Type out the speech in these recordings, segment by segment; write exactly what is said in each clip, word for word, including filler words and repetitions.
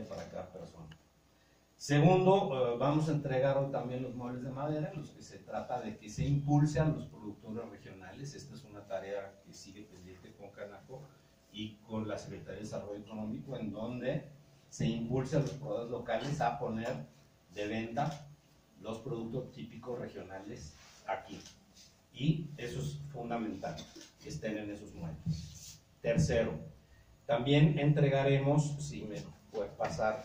para cada persona. Segundo, eh, vamos a entregar hoy también los muebles de madera, en los que se trata de que se impulse a los productores regionales. Esta es una tarea que sigue pendiente con Canaco y con la Secretaría de Desarrollo Económico, en donde se impulse a los proveedores locales a poner de venta los productos típicos regionales aquí. Y eso es fundamental, que estén en esos muebles. Tercero, también entregaremos, si me puede pasar,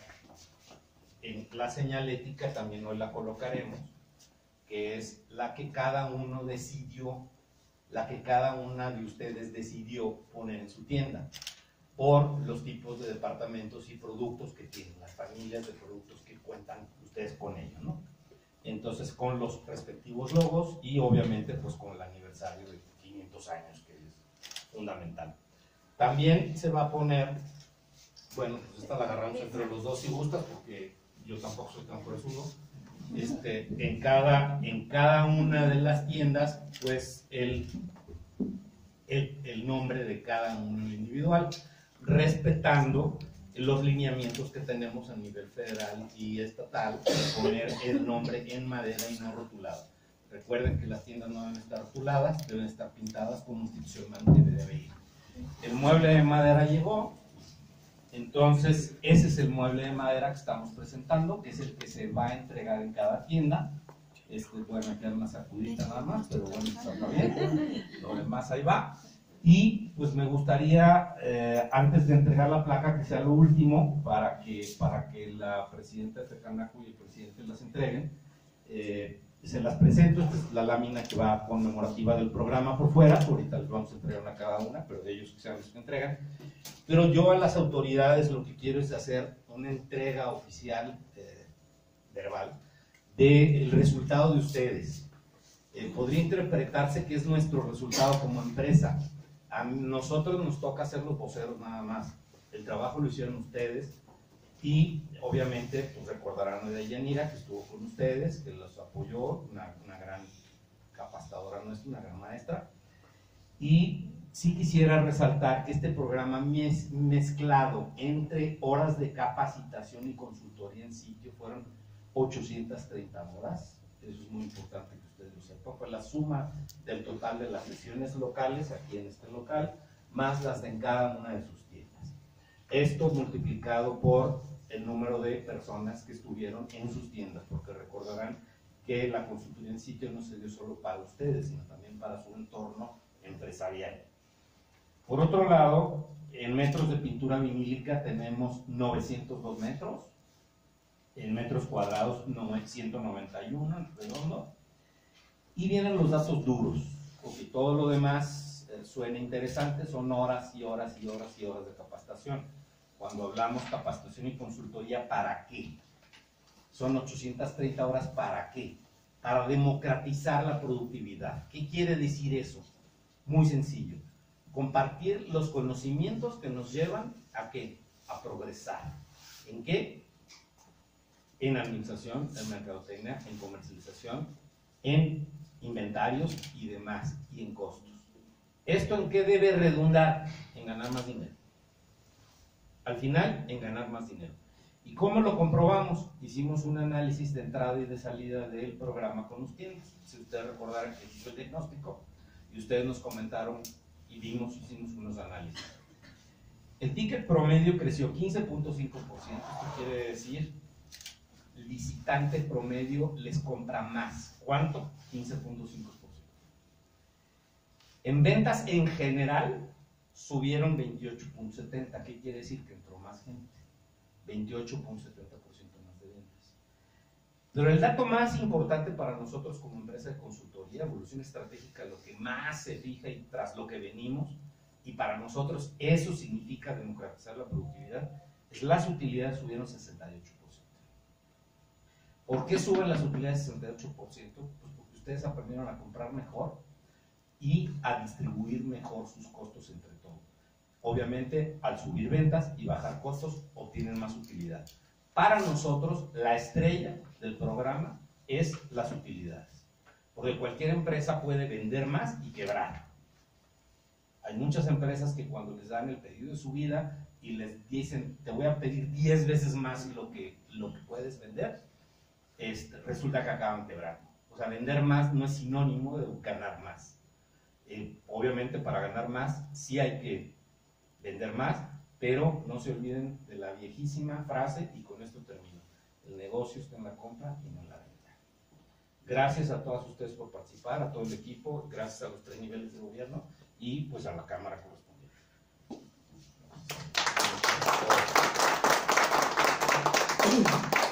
en la señalética también hoy la colocaremos, que es la que cada uno decidió, la que cada una de ustedes decidió poner en su tienda, por los tipos de departamentos y productos que tienen, las familias de productos que cuentan ustedes con ellos, ¿no? Entonces, con los respectivos logos y obviamente pues con el aniversario de quinientos años, que es fundamental. También se va a poner, bueno, pues esta la agarramos entre los dos si gustas, porque yo tampoco soy tan presudo. Este, en, cada, en cada una de las tiendas, pues el, el, el nombre de cada uno individual, respetando los lineamientos que tenemos a nivel federal y estatal de poner el nombre en madera y no rotulado. Recuerden que las tiendas no deben estar rotuladas, deben estar pintadas como institucionalmente debe ir. El mueble de madera llegó. Entonces, ese es el mueble de madera que estamos presentando, que es el que se va a entregar en cada tienda. Este, voy a meter una sacudita nada más, pero bueno, está bien. Lo demás ahí va. Y pues me gustaría, eh, antes de entregar la placa, que sea lo último, para que, para que la presidenta de Canaco y el presidente las entreguen. Eh, se las presento. Esta es la lámina que va conmemorativa del programa por fuera. Ahorita les vamos a entregar una a cada una, pero de ellos que sean los que entregan. Pero yo a las autoridades lo que quiero es hacer una entrega oficial, eh, verbal, del resultado de ustedes. Eh, podría interpretarse que es nuestro resultado como empresa. A nosotros nos toca ser los voceros nada más. El trabajo lo hicieron ustedes y obviamente pues, recordarán a Yanira, que estuvo con ustedes, que los apoyó, una, una gran capacitadora nuestra, una gran maestra. Y sí quisiera resaltar que este programa mez, mezclado entre horas de capacitación y consultoría en sitio fueron ochocientas treinta horas. Eso es muy importante que ustedes lo sepan. Fue la suma del total de las sesiones locales aquí en este local, más las de en cada una de sus tiendas. Esto multiplicado por el número de personas que estuvieron en sus tiendas, porque recordarán que la consultoría en sitio no se dio solo para ustedes, sino también para su entorno empresarial. Por otro lado, en metros de pintura vinílica tenemos novecientos dos metros, en metros cuadrados ciento noventa y uno, en redondo, y vienen los datos duros, porque todo lo demás eh, suena interesante, son horas y horas y horas y horas de capacitación. Cuando hablamos capacitación y consultoría, ¿para qué? Son ochocientas treinta horas, ¿para qué? Para democratizar la productividad. ¿Qué quiere decir eso? Muy sencillo. Compartir los conocimientos que nos llevan a ¿qué? A progresar. ¿En qué? En administración, en mercadotecnia, en comercialización, en inventarios y demás, y en costos. ¿Esto en qué debe redundar? En ganar más dinero. Al final, en ganar más dinero. ¿Y cómo lo comprobamos? Hicimos un análisis de entrada y de salida del programa con los clientes. Si ustedes recordarán que hizo el diagnóstico y ustedes nos comentaron y vimos, hicimos unos análisis. El ticket promedio creció quince punto cinco por ciento. Esto quiere decir, el visitante promedio les compra más. ¿Cuánto? quince punto cinco por ciento. En ventas en general subieron veintiocho punto setenta por ciento. ¿Qué quiere decir? Que entró más gente. veintiocho punto setenta por ciento más de ventas. Pero el dato más importante para nosotros como empresa de consultoría, evolución estratégica, lo que más se fija y tras lo que venimos, y para nosotros eso significa democratizar la productividad, es las utilidades subieron sesenta y ocho por ciento. ¿Por qué suben las utilidades sesenta y ocho por ciento? Pues porque ustedes aprendieron a comprar mejor y a distribuir mejor sus costos entre todos. Obviamente, al subir ventas y bajar costos, obtienen más utilidad. Para nosotros, la estrella del programa es las utilidades. Porque cualquier empresa puede vender más y quebrar. Hay muchas empresas que cuando les dan el pedido de subida, y les dicen, te voy a pedir diez veces más lo que, lo que puedes vender, este, resulta que acaban quebrando. O sea, vender más no es sinónimo de ganar más. Eh, obviamente para ganar más sí hay que vender más, pero no se olviden de la viejísima frase, y con esto termino: el negocio está en la compra y no en la venta. Gracias a todos ustedes por participar, a todo el equipo, gracias a los tres niveles de gobierno y pues a la Cámara correspondiente.